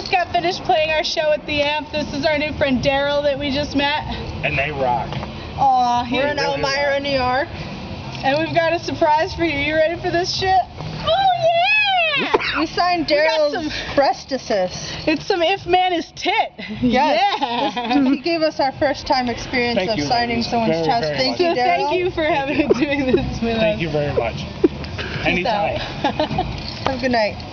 just got finished playing our show at the Amp. This is our new friend Daryl that we just met. And they rock. Aw, we're in Elmira, New York. And we've got a surprise for you. You ready for this shit? Oh yeah! We signed Daryl's breastises. It's some If Man Is Tit. Yes. Yeah. He gave us our first time experience of signing someone's chest. Thank you, Daryl. Thank you for doing this with us. Thank you very much. Anytime. Have a good night.